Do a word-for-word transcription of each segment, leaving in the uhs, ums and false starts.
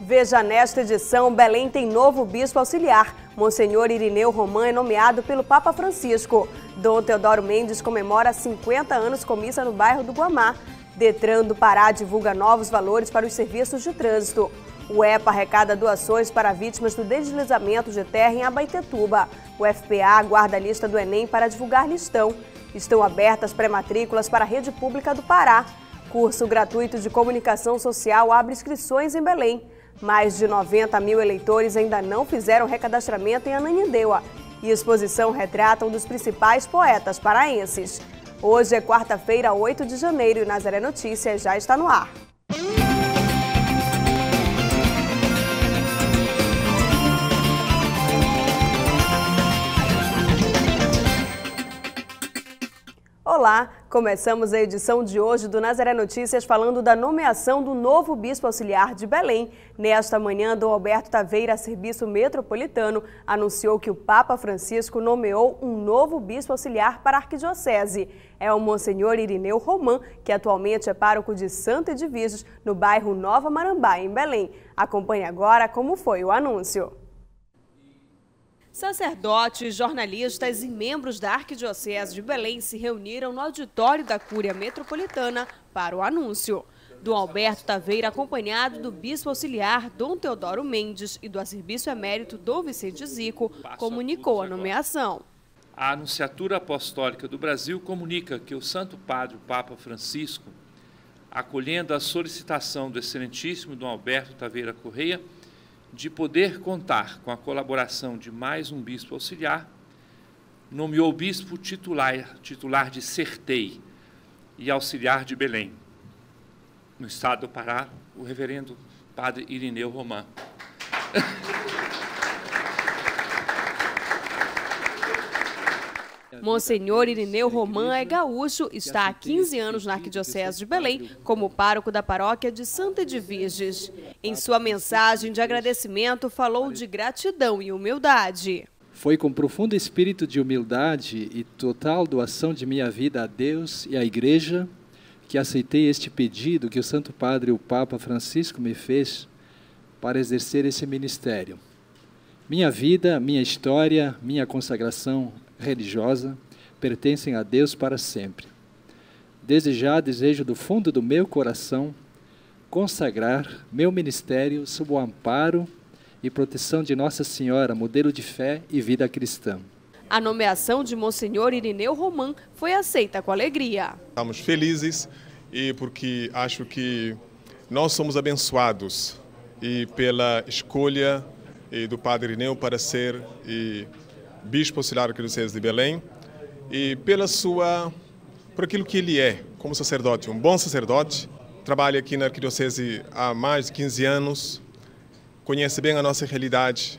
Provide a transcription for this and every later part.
Veja nesta edição, Belém tem novo bispo auxiliar. Monsenhor Irineu Roman é nomeado pelo Papa Francisco. Dom Teodoro Mendes comemora cinquenta anos com missa no bairro do Guamá. Detran do Pará divulga novos valores para os serviços de trânsito. O EPA arrecada doações para vítimas do deslizamento de terra em Abaetetuba. O F P A aguarda a lista do Enem para divulgar listão. Estão abertas pré-matrículas para a rede pública do Pará. Curso gratuito de comunicação social abre inscrições em Belém. Mais de noventa mil eleitores ainda não fizeram recadastramento em Ananindeua. E exposição retrata um dos principais poetas paraenses. Hoje é quarta-feira, oito de janeiro, e Nazaré Notícias já está no ar. Olá, começamos a edição de hoje do Nazaré Notícias falando da nomeação do novo bispo auxiliar de Belém. Nesta manhã, Dom Alberto Taveira, Serviço Metropolitano, anunciou que o Papa Francisco nomeou um novo bispo auxiliar para a arquidiocese. É o Monsenhor Irineu Roman, que atualmente é pároco de Santa Edviges, no bairro Nova Marambá, em Belém. Acompanhe agora como foi o anúncio. Sacerdotes, jornalistas e membros da Arquidiocese de Belém se reuniram no auditório da Cúria Metropolitana para o anúncio. Dom Alberto Taveira, acompanhado do bispo auxiliar Dom Teodoro Mendes e do arcebispo emérito Dom Vicente Zico, comunicou a nomeação. A Anunciatura Apostólica do Brasil comunica que o Santo Padre, o Papa Francisco, acolhendo a solicitação do excelentíssimo Dom Alberto Taveira Correia, de poder contar com a colaboração de mais um bispo auxiliar, nomeou o bispo titular, titular de Sertei e auxiliar de Belém, no estado do Pará, o reverendo Padre Irineu Roman. Monsenhor Irineu Roman é gaúcho, está há quinze anos na Arquidiocese de Belém como pároco da paróquia de Santa Edviges. Em sua mensagem de agradecimento, falou de gratidão e humildade. Foi com profundo espírito de humildade e total doação de minha vida a Deus e à Igreja que aceitei este pedido que o Santo Padre, o Papa Francisco, me fez para exercer esse ministério. Minha vida, minha história, minha consagração religiosa pertencem a Deus para sempre. Desde já desejo do fundo do meu coração consagrar meu ministério sob o amparo e proteção de Nossa Senhora, modelo de fé e vida cristã. A nomeação de Monsenhor Irineu Roman foi aceita com alegria. Estamos felizes e porque acho que nós somos abençoados e pela escolha e do Padre Irineu para ser e, bispo auxiliar da Arquidiocese de Belém e pela sua, por aquilo que ele é como sacerdote, um bom sacerdote, trabalha aqui na Arquidiocese há mais de quinze anos, conhece bem a nossa realidade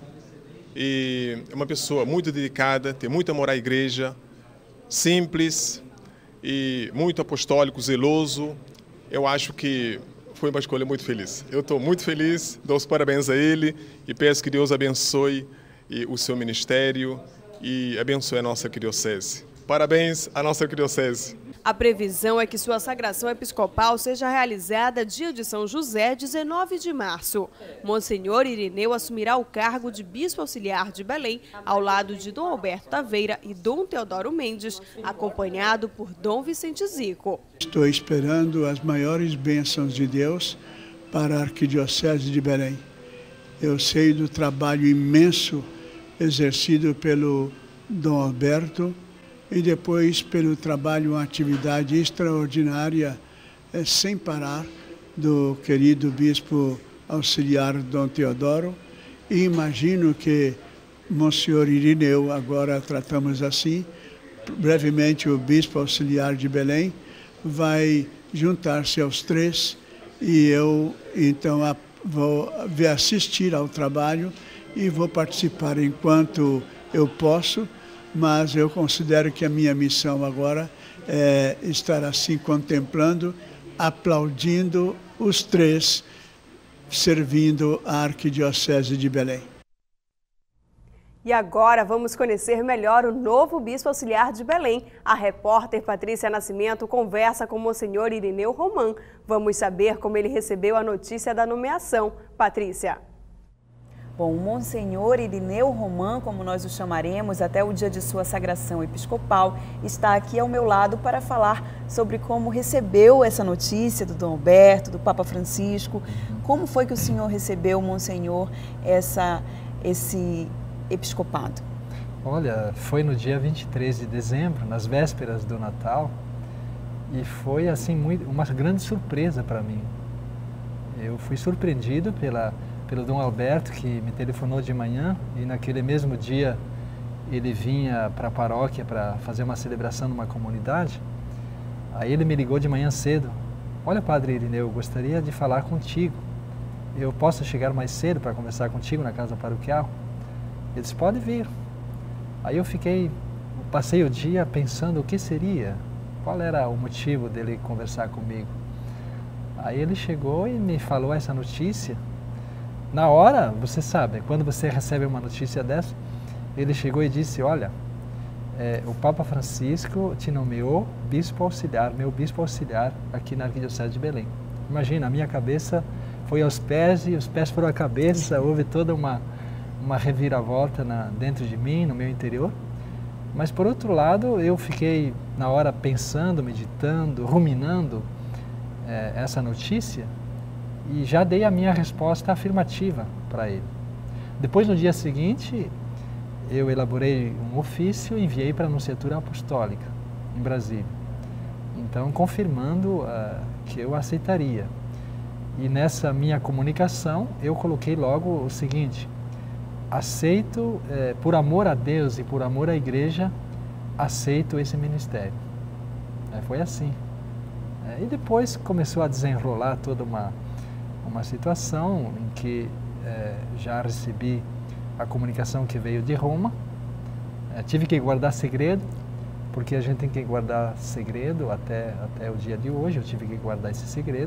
e é uma pessoa muito dedicada, tem muito amor à igreja, simples e muito apostólico, zeloso. Eu acho que foi uma escolha muito feliz. Eu estou muito feliz, dou os parabéns a ele e peço que Deus abençoe e o seu ministério e abençoe a nossa arquidiocese. Parabéns à nossa arquidiocese. A previsão é que sua sagração episcopal seja realizada dia de São José, dezenove de março. Monsenhor Irineu assumirá o cargo de bispo auxiliar de Belém, ao lado de Dom Alberto Taveira e Dom Teodoro Mendes, acompanhado por Dom Vicente Zico. Estou esperando as maiores bênçãos de Deus para a Arquidiocese de Belém. Eu sei do trabalho imenso exercido pelo Dom Alberto e depois pelo trabalho, uma atividade extraordinária, é, sem parar, do querido bispo auxiliar Dom Teodoro. E imagino que Monsenhor Irineu, agora tratamos assim, brevemente o bispo auxiliar de Belém, vai juntar-se aos três e eu, então, a, vou assistir ao trabalho e vou participar enquanto eu posso, mas eu considero que a minha missão agora é estar assim contemplando, aplaudindo os três, servindo a Arquidiocese de Belém. E agora vamos conhecer melhor o novo bispo auxiliar de Belém. A repórter Patrícia Nascimento conversa com o Monsenhor Irineu Roman. Vamos saber como ele recebeu a notícia da nomeação. Patrícia. Bom, o Monsenhor Irineu Roman, como nós o chamaremos, até o dia de sua sagração episcopal, está aqui ao meu lado para falar sobre como recebeu essa notícia do Dom Alberto, do Papa Francisco. Como foi que o senhor recebeu, Monsenhor, essa, esse episcopado? Olha, foi no dia vinte e três de dezembro, nas vésperas do Natal, e foi assim muito, uma grande surpresa para mim. Eu fui surpreendido pela pelo Dom Alberto, que me telefonou de manhã, e naquele mesmo dia ele vinha para a paróquia para fazer uma celebração numa comunidade. Aí ele me ligou de manhã cedo: olha, Padre Irineu, eu gostaria de falar contigo, eu posso chegar mais cedo para conversar contigo na casa paroquial? Ele disse: pode vir. Aí eu fiquei, passei o dia pensando o que seria, qual era o motivo dele conversar comigo. Aí ele chegou e me falou essa notícia. Na hora, você sabe, quando você recebe uma notícia dessa, ele chegou e disse: olha, é, o Papa Francisco te nomeou bispo auxiliar, meu bispo auxiliar aqui na Arquidiocese de Belém. Imagina, a minha cabeça foi aos pés e os pés foram à cabeça, houve toda uma, uma reviravolta na, dentro de mim, no meu interior. Mas por outro lado, eu fiquei na hora pensando, meditando, ruminando é, essa notícia, e já dei a minha resposta afirmativa para ele. Depois, no dia seguinte, eu elaborei um ofício e enviei para a Nunciatura Apostólica, em Brasília. Então, confirmando uh, que eu aceitaria. E nessa minha comunicação, eu coloquei logo o seguinte: aceito, eh, por amor a Deus e por amor à Igreja, aceito esse ministério. É, foi assim. É, e depois começou a desenrolar toda uma uma situação em que eh, já recebi a comunicação que veio de Roma. Eh, tive que guardar segredo, porque a gente tem que guardar segredo até, até o dia de hoje. Eu tive que guardar esse segredo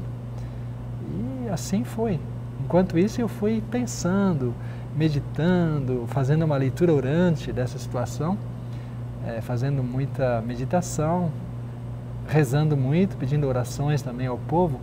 e assim foi. Enquanto isso, eu fui pensando, meditando, fazendo uma leitura orante dessa situação, eh, fazendo muita meditação, rezando muito, pedindo orações também ao povo,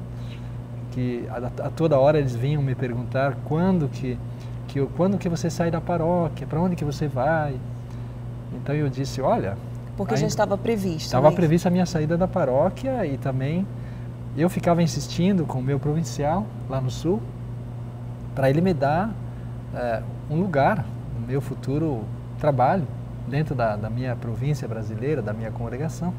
que a, a toda hora eles vinham me perguntar quando que, que, eu, quando que você sai da paróquia, para onde que você vai. Então eu disse: olha... Porque já estava previsto. Estava prevista a minha saída da paróquia, e também eu ficava insistindo com o meu provincial lá no sul, para ele me dar é, um lugar no meu futuro trabalho, dentro da, da minha província brasileira, da minha congregação.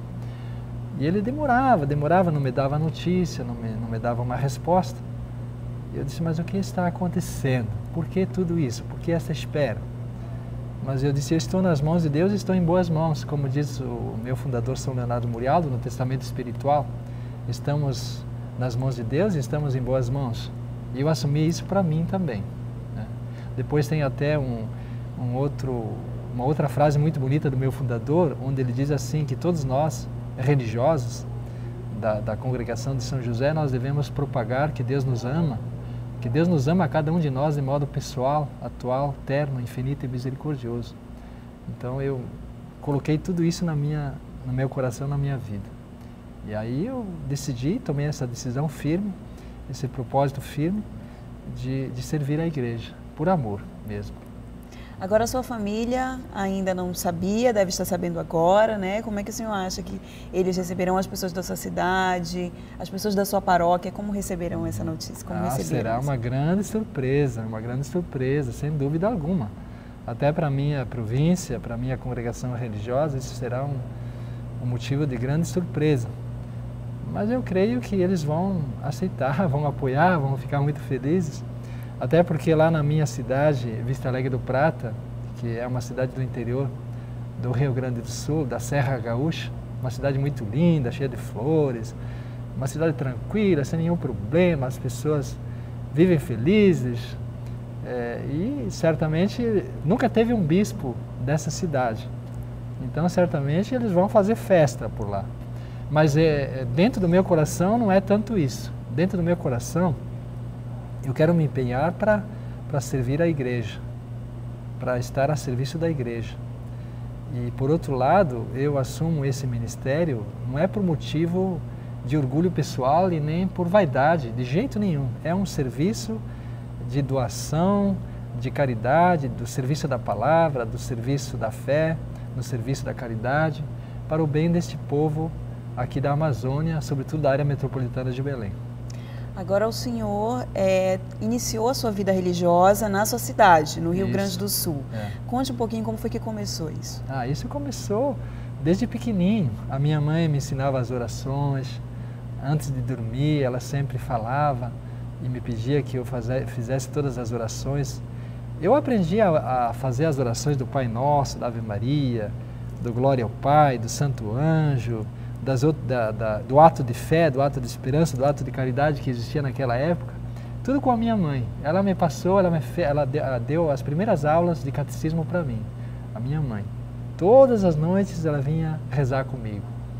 E ele demorava, demorava, não me dava notícia, não me, não me dava uma resposta. E eu disse: mas o que está acontecendo? Por que tudo isso? Por que essa espera? Mas eu disse: eu estou nas mãos de Deus e estou em boas mãos. Como diz o meu fundador São Leonardo Murialdo no Testamento Espiritual, estamos nas mãos de Deus e estamos em boas mãos. E eu assumi isso para mim também, né? Depois tem até um, um outro, uma outra frase muito bonita do meu fundador, onde ele diz assim, que todos nós, religiosos da, da congregação de São José, nós devemos propagar que Deus nos ama, que Deus nos ama a cada um de nós de modo pessoal, atual, terno, infinito e misericordioso. Então eu coloquei tudo isso na minha, no meu coração, na minha vida. E aí eu decidi, tomei essa decisão firme, esse propósito firme de, de servir a Igreja, por amor mesmo. Agora a sua família ainda não sabia, deve estar sabendo agora, né? Como é que o senhor acha que eles receberão, as pessoas da sua cidade, as pessoas da sua paróquia, como receberão essa notícia? Como ah, será uma grande surpresa, uma grande surpresa, sem dúvida alguma. Até para a minha província, para a minha congregação religiosa, isso será um, um motivo de grande surpresa. Mas eu creio que eles vão aceitar, vão apoiar, vão ficar muito felizes. Até porque lá na minha cidade, Vista Alegre do Prata, que é uma cidade do interior do Rio Grande do Sul, da Serra Gaúcha, uma cidade muito linda, cheia de flores, uma cidade tranquila, sem nenhum problema, as pessoas vivem felizes, é, e certamente nunca teve um bispo dessa cidade. Então certamente eles vão fazer festa por lá. Mas é, dentro do meu coração não é tanto isso. Dentro do meu coração, eu quero me empenhar para para servir a Igreja. para estar a serviço da igreja. E, por outro lado, eu assumo esse ministério não é por motivo de orgulho pessoal e nem por vaidade, de jeito nenhum. É um serviço de doação, de caridade, do serviço da palavra, do serviço da fé, no serviço da caridade, para o bem deste povo aqui da Amazônia, sobretudo da área metropolitana de Belém. Agora o senhor é, iniciou a sua vida religiosa na sua cidade, no Rio Isso. Grande do Sul. É. Conte um pouquinho como foi que começou isso. Ah, isso começou desde pequenininho. A minha mãe me ensinava as orações. Antes de dormir, ela sempre falava e me pedia que eu faze, fizesse todas as orações. Eu aprendi a, a fazer as orações do Pai Nosso, da Ave Maria, do Glória ao Pai, do Santo Anjo, das, da, da, do ato de fé, do ato de esperança, do ato de caridade que existia naquela época, tudo com a minha mãe. Ela me passou, ela, me fe, ela, deu, ela deu as primeiras aulas de catecismo para mim, a minha mãe. Todas as noites ela vinha rezar comigo.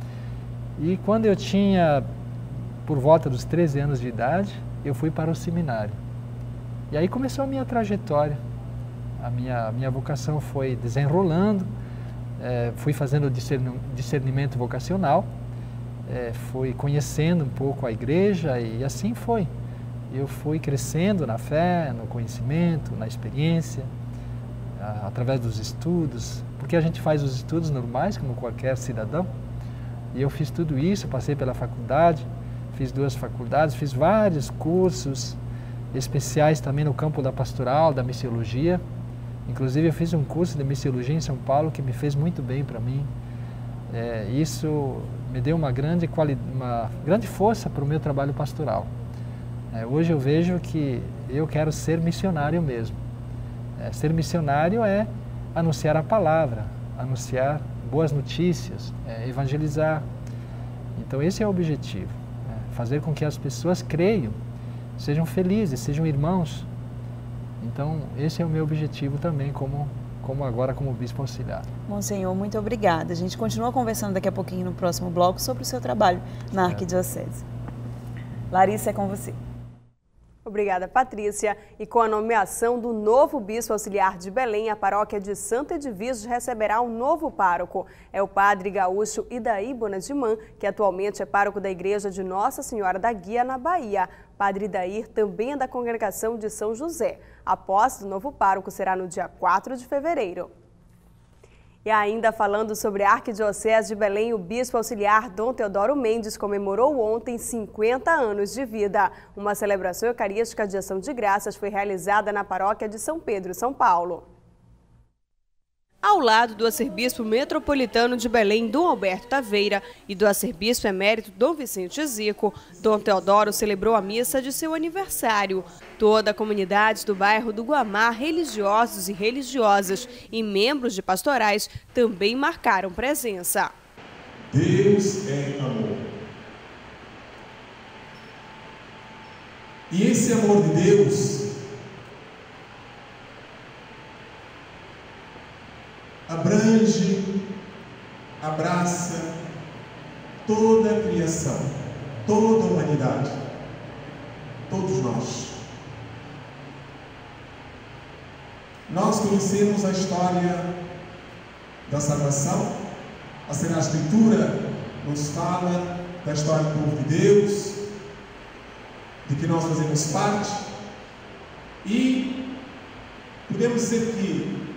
E quando eu tinha, por volta dos treze anos de idade, eu fui para o seminário. E aí começou a minha trajetória. A minha, a minha vocação foi desenrolando, É, fui fazendo discernimento vocacional, é, fui conhecendo um pouco a igreja e assim foi. Eu fui crescendo na fé, no conhecimento, na experiência, a, através dos estudos, porque a gente faz os estudos normais, como qualquer cidadão, e eu fiz tudo isso, passei pela faculdade, fiz duas faculdades, fiz vários cursos especiais também no campo da pastoral, da missiologia. Inclusive eu fiz um curso de missiologia em São Paulo que me fez muito bem para mim. É, isso me deu uma grande, quali uma grande força para o meu trabalho pastoral. É, hoje eu vejo que eu quero ser missionário mesmo. É, ser missionário é anunciar a palavra, anunciar boas notícias, é, evangelizar. Então esse é o objetivo, é, fazer com que as pessoas creiam, sejam felizes, sejam irmãos. Então, esse é o meu objetivo também, como, como agora como bispo auxiliar. Monsenhor, muito obrigada. A gente continua conversando daqui a pouquinho no próximo bloco sobre o seu trabalho na Arquidiocese. Larissa, é com você. Obrigada, Patrícia. E com a nomeação do novo bispo auxiliar de Belém, a paróquia de Santo Edviges receberá um novo pároco. É o padre gaúcho Idaí Bonadimã, que atualmente é pároco da igreja de Nossa Senhora da Guia, na Bahia. Padre Idair também é da congregação de São José. A posse do novo pároco será no dia quatro de fevereiro. E ainda falando sobre a Arquidiocese de Belém, o bispo auxiliar Dom Teodoro Mendes comemorou ontem cinquenta anos de vida. Uma celebração eucarística de ação de graças foi realizada na paróquia de São Pedro, São Paulo. Ao lado do arcebispo metropolitano de Belém, Dom Alberto Taveira, e do arcebispo emérito Dom Vicente Zico, Dom Teodoro celebrou a missa de seu aniversário. Toda a comunidade do bairro do Guamá, religiosos e religiosas e membros de pastorais também marcaram presença. Deus é amor. E esse amor de Deus abrange, abraça toda a criação, toda a humanidade, todos nós. Nós conhecemos a história da salvação, a Sagrada Escritura nos fala da história do povo de Deus, de que nós fazemos parte, e podemos dizer que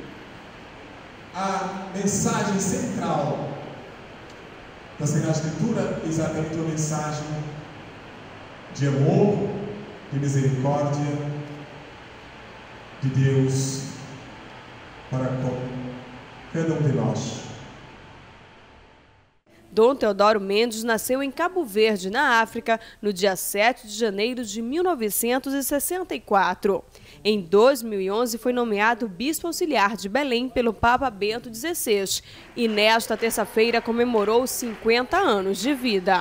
a mensagem central da Sagrada Escritura é exatamente uma mensagem de amor, de misericórdia de Deus para com cada um de nós. Dom Teodoro Mendes nasceu em Cabo Verde, na África, no dia sete de janeiro de mil novecentos e sessenta e quatro. Em dois mil e onze foi nomeado bispo auxiliar de Belém pelo Papa Bento dezesseis e nesta terça-feira comemorou cinquenta anos de vida.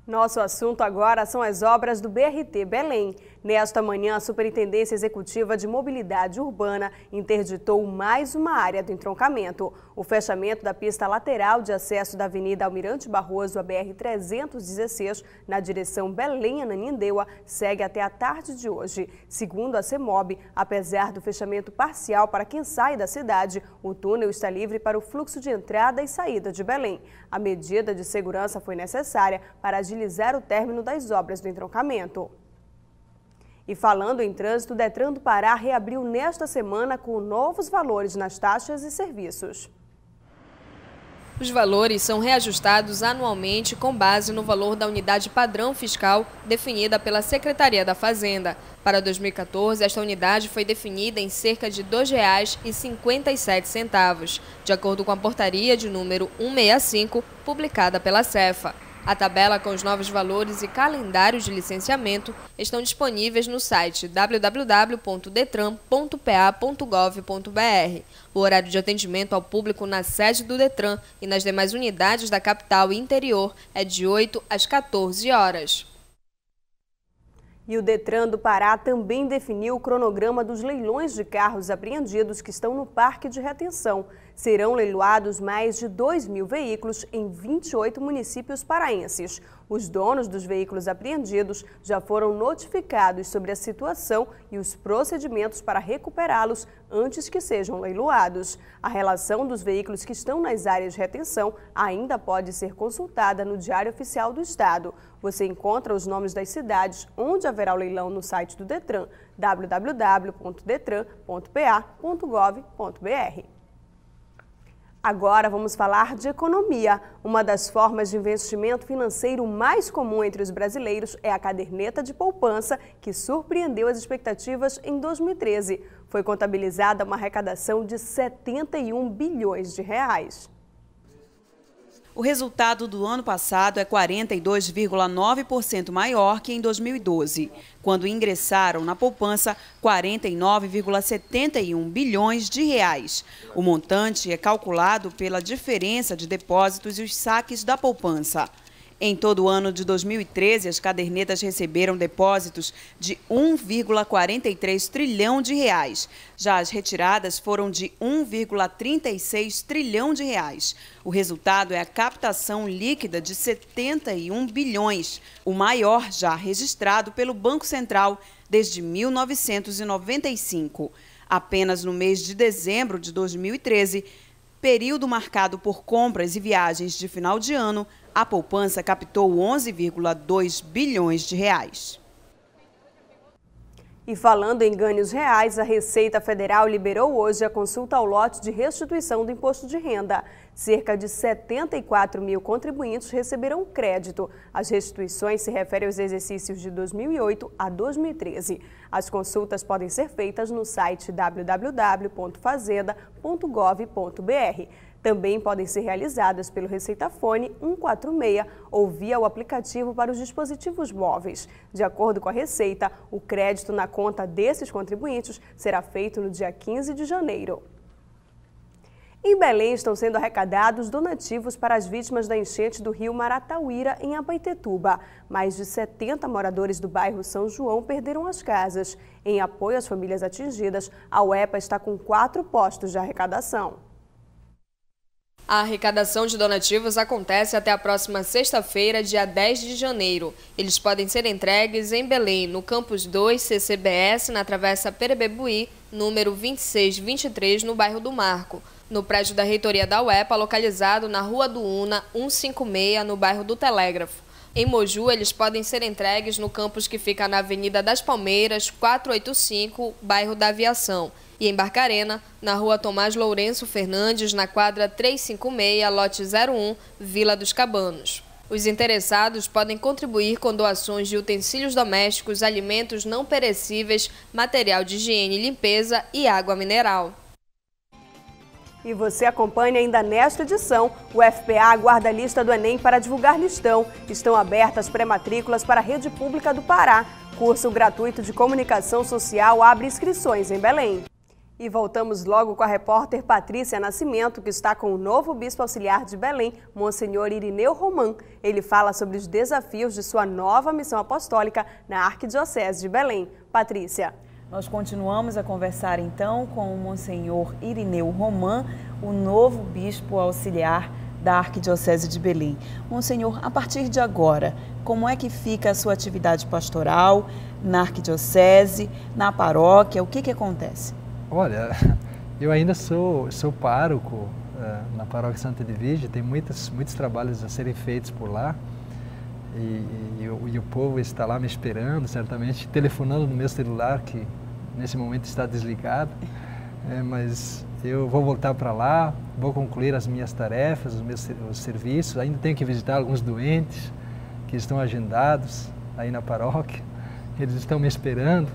Nosso assunto agora são as obras do B R T Belém. Nesta manhã, a Superintendência Executiva de Mobilidade Urbana interditou mais uma área do entroncamento. O fechamento da pista lateral de acesso da Avenida Almirante Barroso, a B R trezentos e dezesseis, na direção Belém-Ananindeua, segue até a tarde de hoje. Segundo a CEMOB, apesar do fechamento parcial para quem sai da cidade, o túnel está livre para o fluxo de entrada e saída de Belém. A medida de segurança foi necessária para agilizar o término das obras do entroncamento. E falando em trânsito, o Detran do Pará reabriu nesta semana com novos valores nas taxas e serviços. Os valores são reajustados anualmente com base no valor da unidade padrão fiscal definida pela Secretaria da Fazenda. Para dois mil e quatorze, esta unidade foi definida em cerca de dois reais e cinquenta e sete centavos, de acordo com a portaria de número cento e sessenta e cinco, publicada pela Cefa. A tabela com os novos valores e calendários de licenciamento estão disponíveis no site w w w ponto detran ponto p a ponto gov ponto b r. O horário de atendimento ao público na sede do Detran e nas demais unidades da capital e interior é de oito às quatorze horas. E o Detran do Pará também definiu o cronograma dos leilões de carros apreendidos que estão no parque de retenção. Serão leiloados mais de dois mil veículos em vinte e oito municípios paraenses. Os donos dos veículos apreendidos já foram notificados sobre a situação e os procedimentos para recuperá-los antes que sejam leiloados. A relação dos veículos que estão nas áreas de retenção ainda pode ser consultada no Diário Oficial do Estado. Você encontra os nomes das cidades onde haverá o leilão no site do Detran, w w w ponto detran ponto p a ponto gov ponto b r. Agora vamos falar de economia. Uma das formas de investimento financeiro mais comum entre os brasileiros é a caderneta de poupança, que surpreendeu as expectativas em dois mil e treze. Foi contabilizada uma arrecadação de setenta e um bilhões de reais. O resultado do ano passado é quarenta e dois vírgula nove por cento maior que em dois mil e doze, quando ingressaram na poupança quarenta e nove vírgula setenta e um bilhões de reais. O montante é calculado pela diferença de depósitos e os saques da poupança. Em todo o ano de dois mil e treze, as cadernetas receberam depósitos de um vírgula quarenta e três trilhão de reais. Já as retiradas foram de um vírgula trinta e seis trilhão de reais. O resultado é a captação líquida de setenta e um bilhões, o maior já registrado pelo Banco Central desde mil novecentos e noventa e cinco. Apenas no mês de dezembro de dois mil e treze, período marcado por compras e viagens de final de ano, a poupança captou onze vírgula dois bilhões de reais. E falando em ganhos reais, a Receita Federal liberou hoje a consulta ao lote de restituição do imposto de renda. Cerca de setenta e quatro mil contribuintes receberão crédito. As restituições se referem aos exercícios de dois mil e oito a dois mil e treze. As consultas podem ser feitas no site w w w ponto fazenda ponto gov ponto b r. Também podem ser realizadas pelo Receitafone um quatro seis ou via o aplicativo para os dispositivos móveis. De acordo com a Receita, o crédito na conta desses contribuintes será feito no dia quinze de janeiro. Em Belém estão sendo arrecadados donativos para as vítimas da enchente do rio Maratauíra, em Abaetetuba. Mais de setenta moradores do bairro São João perderam as casas. Em apoio às famílias atingidas, a U E P A está com quatro postos de arrecadação. A arrecadação de donativos acontece até a próxima sexta-feira, dia dez de janeiro. Eles podem ser entregues em Belém, no Campus dois C C B S, na Travessa Perebebuí, número vinte e seis vinte e três, no bairro do Marco. No prédio da reitoria da U E P A, localizado na Rua do Una, cento e cinquenta e seis, no bairro do Telégrafo. Em Moju, eles podem ser entregues no campus que fica na Avenida das Palmeiras, quatrocentos e oitenta e cinco, bairro da Aviação. E em Barcarena, na Rua Tomás Lourenço Fernandes, na quadra trezentos e cinquenta e seis, lote zero um, Vila dos Cabanos. Os interessados podem contribuir com doações de utensílios domésticos, alimentos não perecíveis, material de higiene e limpeza e água mineral. E você acompanha ainda nesta edição. O F P A aguarda a lista do Enem para divulgar listão. Estão abertas pré-matrículas para a Rede Pública do Pará. Curso gratuito de Comunicação Social abre inscrições em Belém. E voltamos logo com a repórter Patrícia Nascimento, que está com o novo bispo auxiliar de Belém, Monsenhor Irineu Roman. Ele fala sobre os desafios de sua nova missão apostólica na Arquidiocese de Belém. Patrícia. Nós continuamos a conversar então com o Monsenhor Irineu Roman, o novo bispo auxiliar da Arquidiocese de Belém. Monsenhor, a partir de agora, como é que fica a sua atividade pastoral na Arquidiocese, na paróquia? O que que acontece? Olha, eu ainda sou, sou pároco uh, na Paróquia Santa Edvige, tem muitos, muitos trabalhos a serem feitos por lá e, e, e, o, e o povo está lá me esperando, certamente, telefonando no meu celular, que nesse momento está desligado, é, mas eu vou voltar para lá, vou concluir as minhas tarefas, os meus os serviços, ainda tenho que visitar alguns doentes que estão agendados aí na paróquia, eles estão me esperando.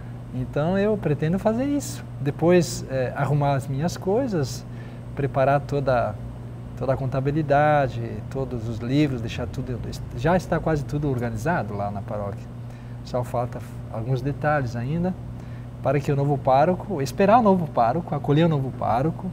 Então eu pretendo fazer isso, depois é, arrumar as minhas coisas, preparar toda, toda a contabilidade, todos os livros, deixar tudo, já está quase tudo organizado lá na paróquia. Só falta alguns detalhes ainda, para que o novo pároco, esperar o novo pároco, acolher o novo pároco,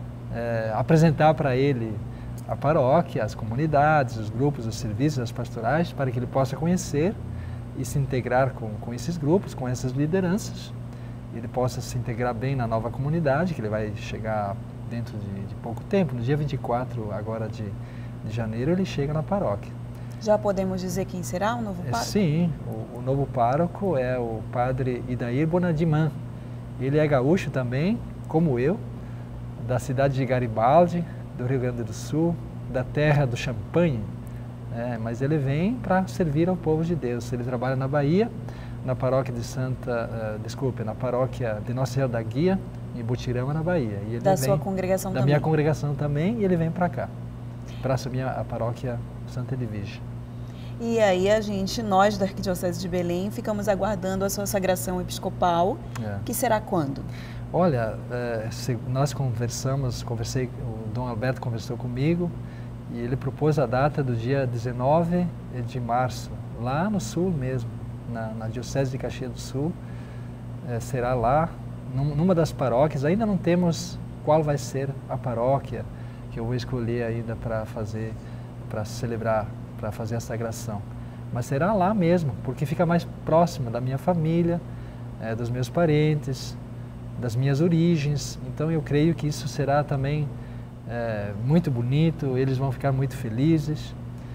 é, apresentar para ele a paróquia, as comunidades, os grupos, os serviços, as pastorais, para que ele possa conhecer e se integrar com, com esses grupos, com essas lideranças, ele possa se integrar bem na nova comunidade, que ele vai chegar dentro de, de pouco tempo, no dia vinte e quatro agora de, de janeiro, ele chega na paróquia. Já podemos dizer quem será o novo pároco? Sim, o, o novo pároco é o padre Idair Bonadiman. Ele é gaúcho também, como eu, da cidade de Garibaldi, do Rio Grande do Sul, da terra do champanhe. É, mas ele vem para servir ao povo de Deus. Ele trabalha na Bahia, na paróquia de Santa, uh, desculpe, na paróquia de Nossa Senhora da Guia, em Butirama, na Bahia. E ele da vem, sua congregação da também? Da minha congregação também, e ele vem para cá, para assumir a, a paróquia Santa Edvige. E aí a gente, nós da Arquidiocese de Belém, ficamos aguardando a sua sagração episcopal, é. que será quando? Olha, é, se, nós conversamos, conversei, o Dom Alberto conversou comigo, e ele propôs a data do dia dezenove de março, lá no sul mesmo, na, na Diocese de Caxias do Sul. É, será lá, num, numa das paróquias. Ainda não temos qual vai ser a paróquia que eu vou escolher ainda para fazer, para celebrar, para fazer a sagração. Mas será lá mesmo, porque fica mais próximo da minha família, é, dos meus parentes, das minhas origens. Então eu creio que isso será também É, muito bonito, eles vão ficar muito felizes,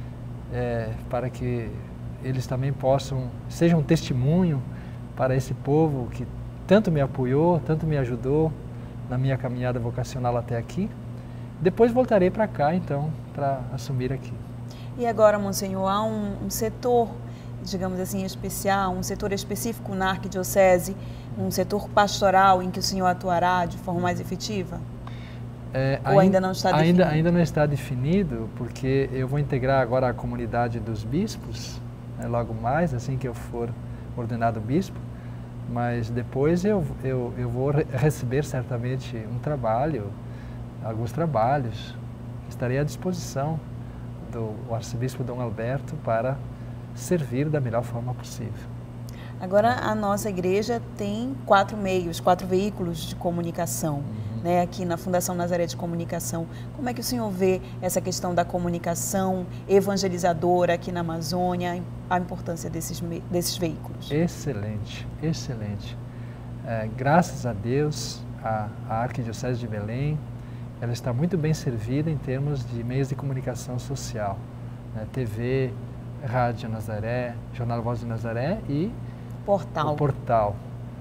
é, para que eles também possam, sejam um testemunho para esse povo que tanto me apoiou, tanto me ajudou na minha caminhada vocacional até aqui. Depois voltarei para cá, então, para assumir aqui. E agora, Monsenhor, há um, um setor, digamos assim, especial, um setor específico na Arquidiocese, um setor pastoral em que o senhor atuará de forma mais efetiva? É, Ou ainda não está definido? Ainda, ainda não está definido, porque eu vou integrar agora a comunidade dos bispos, né, logo mais, assim que eu for ordenado bispo, mas depois eu, eu, eu vou receber certamente um trabalho, alguns trabalhos, estarei à disposição do arcebispo Dom Alberto para servir da melhor forma possível. Agora, a nossa igreja tem quatro meios, quatro veículos de comunicação, uhum. né, aqui na Fundação Nazaré de Comunicação. Como é que o senhor vê essa questão da comunicação evangelizadora aqui na Amazônia, a importância desses, desses veículos? Excelente, excelente. É, graças a Deus, a, a Arquidiocese de Belém, ela está muito bem servida em termos de meios de comunicação social, né, T V, Rádio Nazaré, Jornal Voz de Nazaré e Portal. o portal.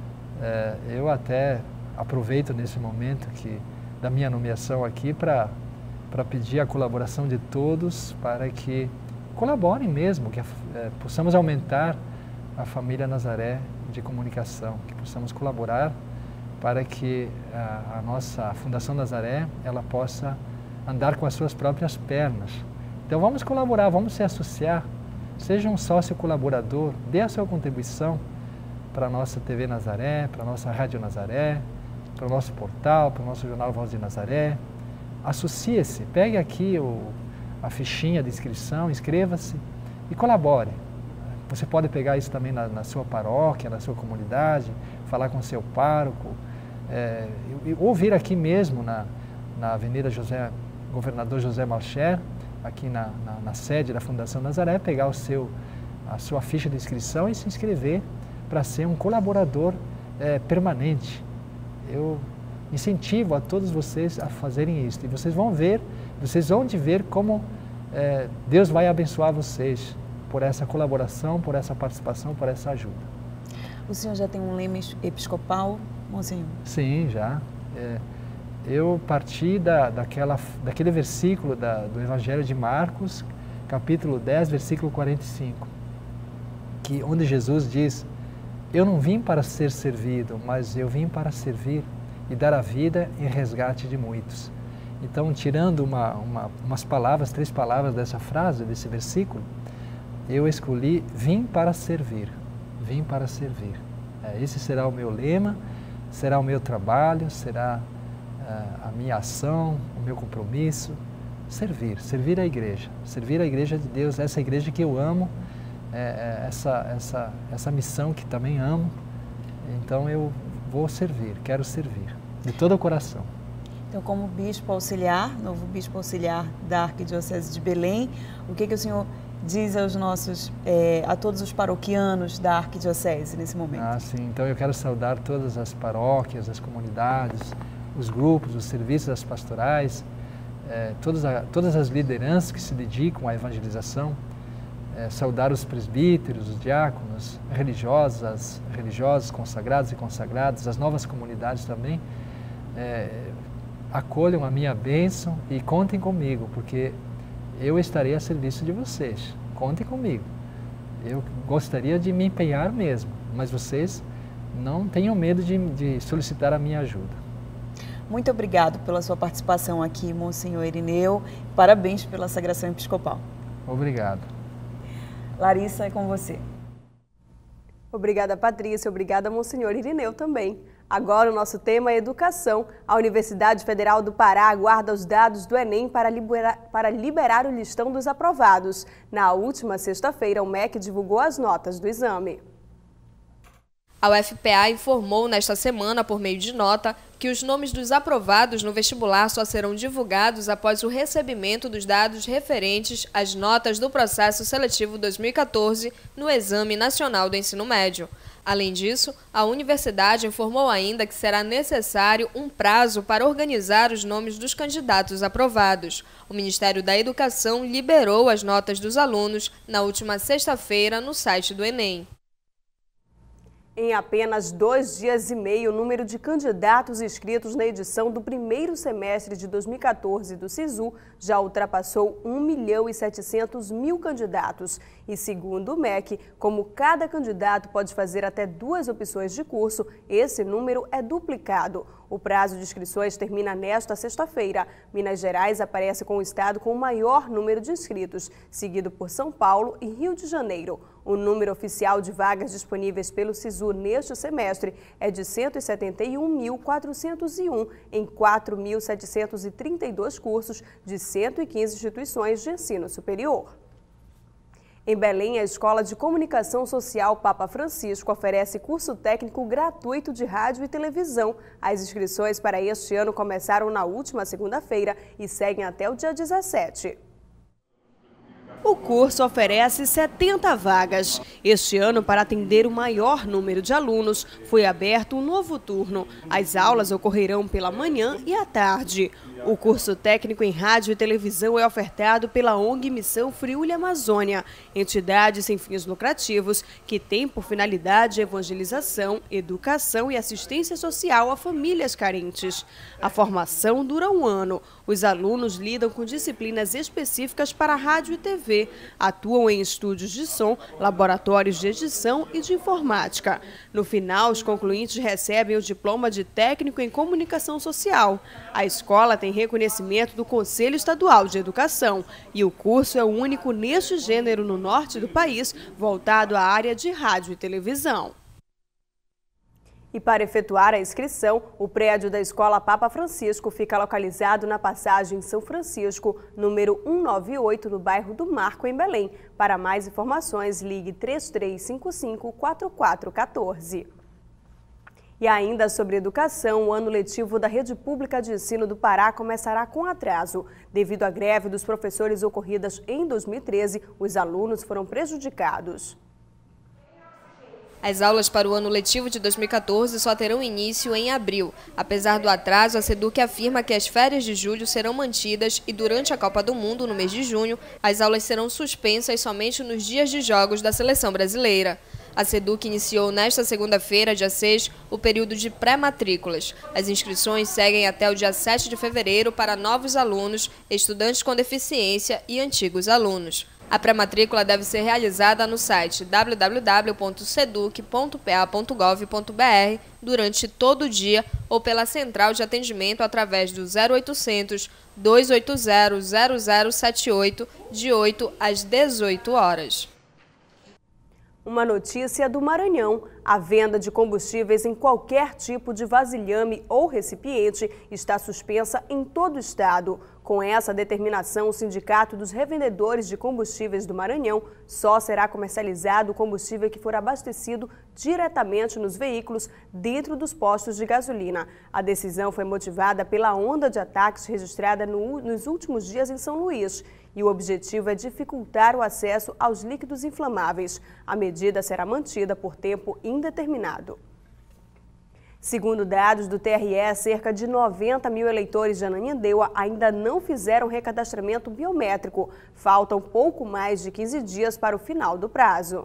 É, eu até aproveito nesse momento que, da minha nomeação aqui para para pedir a colaboração de todos para que colaborem mesmo, que é, possamos aumentar a família Nazaré de comunicação, que possamos colaborar para que a, a nossa Fundação Nazaré ela possa andar com as suas próprias pernas. Então vamos colaborar, vamos se associar. Seja um sócio colaborador, dê a sua contribuição para a nossa T V Nazaré, para a nossa Rádio Nazaré, para o nosso portal, para o nosso Jornal Voz de Nazaré. Associe-se, pegue aqui o, a fichinha de inscrição, inscreva-se e colabore. Você pode pegar isso também na, na sua paróquia, na sua comunidade, falar com o seu pároco, é, ou vir aqui mesmo na, na Avenida José, Governador José Malcher, aqui na, na, na sede da Fundação Nazaré, pegar o seu, a sua ficha de inscrição e se inscrever para ser um colaborador é, permanente. Eu incentivo a todos vocês a fazerem isso. E vocês vão ver, vocês vão de ver como é, Deus vai abençoar vocês por essa colaboração, por essa participação, por essa ajuda. O senhor já tem um lema episcopal, Monsenhor? Sim, já. É, eu parti da, daquela, daquele versículo da, do Evangelho de Marcos, capítulo dez, versículo quarenta e cinco, que, onde Jesus diz: eu não vim para ser servido, mas eu vim para servir e dar a vida em resgate de muitos. Então, tirando uma, uma, umas palavras, três palavras dessa frase, desse versículo, eu escolhi: vim para servir, vim para servir. É, esse será o meu lema, será o meu trabalho, será uh, a minha ação, o meu compromisso, servir, servir a igreja, servir a igreja de Deus, essa igreja que eu amo, é, essa, essa, essa missão que também amo. Então eu vou servir, quero servir, de todo o coração. Então, como bispo auxiliar, novo bispo auxiliar da Arquidiocese de Belém, o que, que o senhor diz aos nossos, é, a todos os paroquianos da Arquidiocese nesse momento? Ah, sim. Então eu quero saudar todas as paróquias, as comunidades, os grupos, os serviços das pastorais, é, todas, a, todas as lideranças que se dedicam à evangelização, é, saudar os presbíteros, os diáconos, religiosas, religiosos, consagrados e consagradas, as novas comunidades também. É, acolham a minha bênção e contem comigo, porque eu estarei a serviço de vocês. Contem comigo. Eu gostaria de me empenhar mesmo, mas vocês não tenham medo de, de solicitar a minha ajuda. Muito obrigado pela sua participação aqui, Monsenhor Irineu. Parabéns pela sagração episcopal. Obrigado. Larissa, é com você. Obrigada, Patrícia. Obrigada, Monsenhor Irineu também. Agora o nosso tema é educação. A Universidade Federal do Pará aguarda os dados do Enem para liberar, para liberar o listão dos aprovados. Na última sexta-feira, o M E C divulgou as notas do exame. A U F P A informou nesta semana, por meio de nota, que os nomes dos aprovados no vestibular só serão divulgados após o recebimento dos dados referentes às notas do processo seletivo dois mil e quatorze no Exame Nacional do Ensino Médio. Além disso, a universidade informou ainda que será necessário um prazo para organizar os nomes dos candidatos aprovados. O Ministério da Educação liberou as notas dos alunos na última sexta-feira no site do Enem. Em apenas dois dias e meio, o número de candidatos inscritos na edição do primeiro semestre de dois mil e quatorze do SISU já ultrapassou um milhão e setecentos mil candidatos. E segundo o M E C, como cada candidato pode fazer até duas opções de curso, esse número é duplicado. O prazo de inscrições termina nesta sexta-feira. Minas Gerais aparece com o estado com o maior número de inscritos, seguido por São Paulo e Rio de Janeiro. O número oficial de vagas disponíveis pelo SISU neste semestre é de cento e setenta e um mil quatrocentos e um em quatro mil setecentos e trinta e dois cursos de cento e quinze instituições de ensino superior. Em Belém, a Escola de Comunicação Social Papa Francisco oferece curso técnico gratuito de rádio e televisão. As inscrições para este ano começaram na última segunda-feira e seguem até o dia dezessete. O curso oferece setenta vagas. Este ano, para atender o maior número de alunos, foi aberto um novo turno. As aulas ocorrerão pela manhã e à tarde. O curso técnico em rádio e televisão é ofertado pela O N G Missão Friuli Amazônia, entidade sem fins lucrativos que tem por finalidade a evangelização, educação e assistência social a famílias carentes. A formação dura um ano. Os alunos lidam com disciplinas específicas para rádio e T V, atuam em estúdios de som, laboratórios de edição e de informática. No final, os concluintes recebem o diploma de técnico em comunicação social. A escola tem reconhecimento do Conselho Estadual de Educação e o curso é o único neste gênero no norte do país, voltado à área de rádio e televisão. E para efetuar a inscrição, o prédio da Escola Papa Francisco fica localizado na passagem São Francisco, número cento e noventa e oito, no bairro do Marco, em Belém. Para mais informações, ligue três três cinco cinco, quatro quatro um quatro. E ainda sobre educação, o ano letivo da Rede Pública de Ensino do Pará começará com atraso. Devido à greve dos professores ocorridas em dois mil e treze, os alunos foram prejudicados. As aulas para o ano letivo de dois mil e quatorze só terão início em abril. Apesar do atraso, a SEDUC afirma que as férias de julho serão mantidas e durante a Copa do Mundo, no mês de junho, as aulas serão suspensas somente nos dias de jogos da seleção brasileira. A SEDUC iniciou nesta segunda-feira, dia seis, o período de pré-matrículas. As inscrições seguem até o dia sete de fevereiro para novos alunos, estudantes com deficiência e antigos alunos. A pré-matrícula deve ser realizada no site w w w ponto seduc ponto p a ponto gov ponto b r durante todo o dia ou pela central de atendimento através do zero oitocentos, dois oito zero, zero zero sete oito, de oito às dezoito horas. Uma notícia do Maranhão. A venda de combustíveis em qualquer tipo de vasilhame ou recipiente está suspensa em todo o estado. Com essa determinação, o Sindicato dos Revendedores de Combustíveis do Maranhão só será comercializado o combustível que for abastecido diretamente nos veículos dentro dos postos de gasolina. A decisão foi motivada pela onda de ataques registrada no, nos últimos dias em São Luís. E o objetivo é dificultar o acesso aos líquidos inflamáveis. A medida será mantida por tempo indeterminado. Segundo dados do T R E, cerca de noventa mil eleitores de Ananindeua ainda não fizeram recadastramento biométrico. Faltam pouco mais de quinze dias para o final do prazo.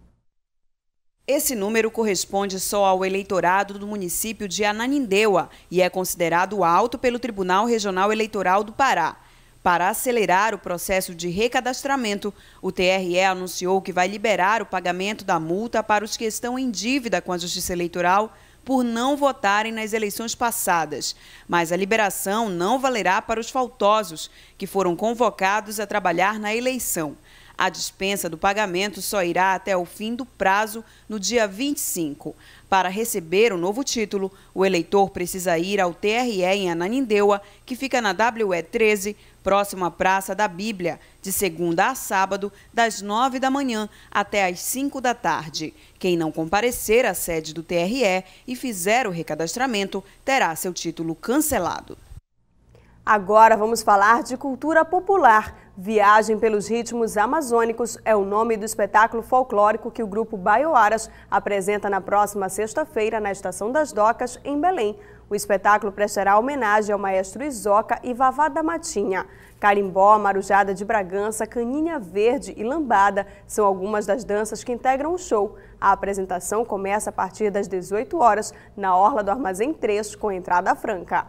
Esse número corresponde só ao eleitorado do município de Ananindeua e é considerado alto pelo Tribunal Regional Eleitoral do Pará. Para acelerar o processo de recadastramento, o T R E anunciou que vai liberar o pagamento da multa para os que estão em dívida com a Justiça Eleitoral por não votarem nas eleições passadas. Mas a liberação não valerá para os faltosos, que foram convocados a trabalhar na eleição. A dispensa do pagamento só irá até o fim do prazo, no dia vinte e cinco. Para receber o novo título, o eleitor precisa ir ao T R E em Ananindeua, que fica na W E treze, próximo à Praça da Bíblia, de segunda a sábado, das nove da manhã até às cinco da tarde. Quem não comparecer à sede do T R E e fizer o recadastramento, terá seu título cancelado. Agora vamos falar de cultura popular. Viagem pelos ritmos amazônicos é o nome do espetáculo folclórico que o grupo Baioaras apresenta na próxima sexta-feira na Estação das Docas, em Belém. O espetáculo prestará homenagem ao maestro Izoca e Vavá da Matinha. Carimbó, Marujada de Bragança, Caninha Verde e Lambada são algumas das danças que integram o show. A apresentação começa a partir das dezoito horas na Orla do Armazém três, com entrada franca.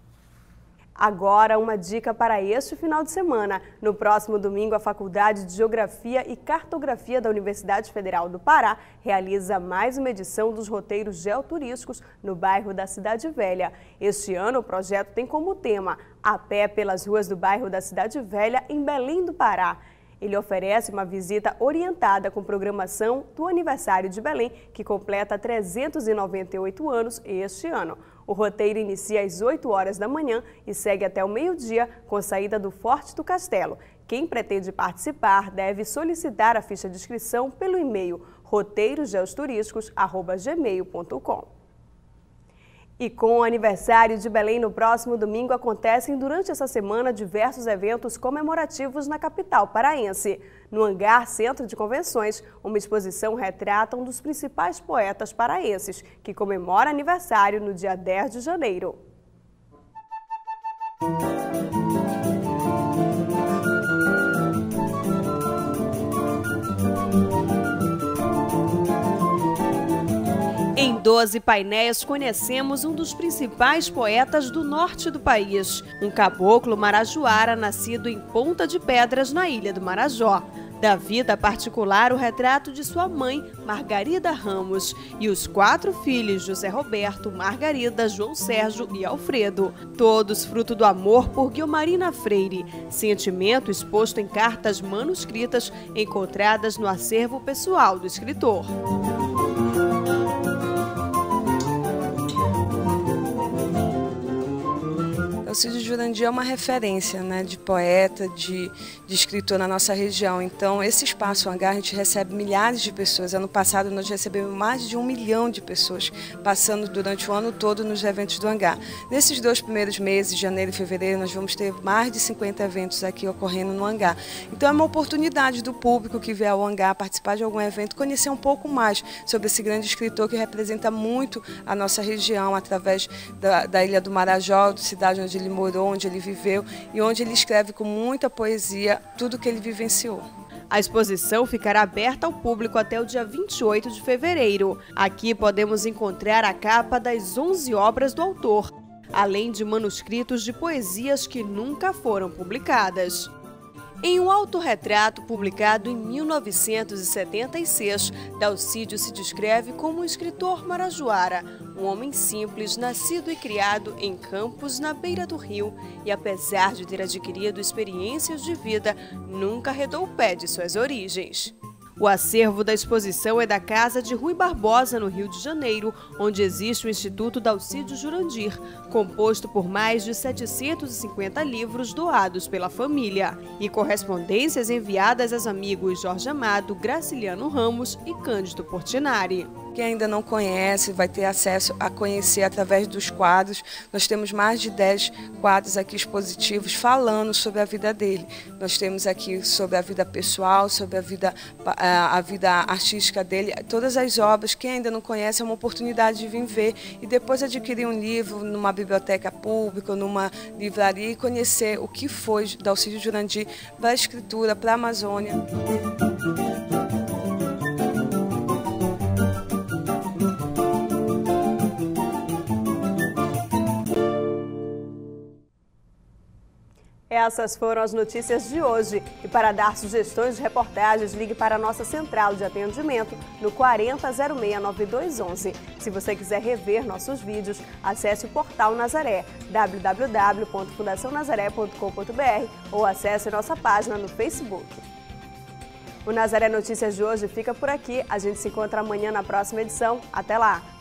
Agora, uma dica para este final de semana. No próximo domingo, a Faculdade de Geografia e Cartografia da Universidade Federal do Pará realiza mais uma edição dos roteiros geoturísticos no bairro da Cidade Velha. Este ano, o projeto tem como tema A Pé pelas ruas do bairro da Cidade Velha, em Belém do Pará. Ele oferece uma visita orientada com programação do aniversário de Belém, que completa trezentos e noventa e oito anos este ano. O roteiro inicia às oito horas da manhã e segue até o meio-dia, com saída do Forte do Castelo. Quem pretende participar deve solicitar a ficha de inscrição pelo e-mail roteiros geoturísticos arroba gmail ponto com. E com o aniversário de Belém no próximo domingo, acontecem durante essa semana diversos eventos comemorativos na capital paraense. No Hangar Centro de Convenções, uma exposição retrata um dos principais poetas paraenses, que comemora aniversário no dia dez de janeiro. Em doze painéis, conhecemos um dos principais poetas do norte do país, um caboclo marajoara nascido em Ponta de Pedras, na Ilha do Marajó. Da vida particular, o retrato de sua mãe, Margarida Ramos, e os quatro filhos, José Roberto, Margarida, João Sérgio e Alfredo. Todos fruto do amor por Guilmarina Freire, sentimento exposto em cartas manuscritas encontradas no acervo pessoal do escritor. Alcídio Jurandir é uma referência, né, de poeta, de, de escritor na nossa região. Então, esse espaço Hangar, a gente recebe milhares de pessoas. Ano passado, nós recebemos mais de um milhão de pessoas passando durante o ano todo nos eventos do Hangar. Nesses dois primeiros meses, janeiro e fevereiro, nós vamos ter mais de cinquenta eventos aqui ocorrendo no Hangar. Então, é uma oportunidade do público que vier ao Hangar participar de algum evento, conhecer um pouco mais sobre esse grande escritor que representa muito a nossa região, através da, da Ilha do Marajó, da cidade onde ele morou, onde ele viveu e onde ele escreve com muita poesia tudo que ele vivenciou. A exposição ficará aberta ao público até o dia vinte e oito de fevereiro. Aqui podemos encontrar a capa das onze obras do autor, além de manuscritos de poesias que nunca foram publicadas. Em um autorretrato publicado em mil novecentos e setenta e seis, Dalcídio se descreve como um escritor marajoara, um homem simples, nascido e criado em Campos, na beira do rio, e apesar de ter adquirido experiências de vida, nunca arredou o pé de suas origens. O acervo da exposição é da Casa de Rui Barbosa, no Rio de Janeiro, onde existe o Instituto Dalcídio Jurandir, composto por mais de setecentos e cinquenta livros doados pela família e correspondências enviadas aos amigos Jorge Amado, Graciliano Ramos e Cândido Portinari. Quem ainda não conhece vai ter acesso a conhecer através dos quadros. Nós temos mais de dez quadros aqui expositivos falando sobre a vida dele. Nós temos aqui sobre a vida pessoal, sobre a vida, a vida artística dele, todas as obras. Quem ainda não conhece é uma oportunidade de vir ver e depois adquirir um livro numa biblioteca pública, numa livraria e conhecer o que foi Dalcídio Jurandir para a escritura, para a Amazônia. Essas foram as notícias de hoje. E para dar sugestões de reportagens, ligue para a nossa central de atendimento no quarenta zero seis nove dois onze. Se você quiser rever nossos vídeos, acesse o portal Nazaré, w w w ponto fundação nazaré ponto com ponto b r, ou acesse nossa página no Facebook. O Nazaré Notícias de hoje fica por aqui. A gente se encontra amanhã na próxima edição. Até lá!